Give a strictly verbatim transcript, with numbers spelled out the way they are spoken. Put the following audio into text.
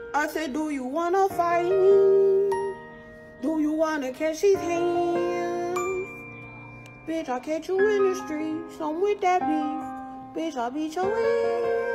I said, do you wanna fight me? Do you wanna catch these hands? Bitch, I'll catch you in the streets. I'm with that beef. Bitch, I'll beat your ass.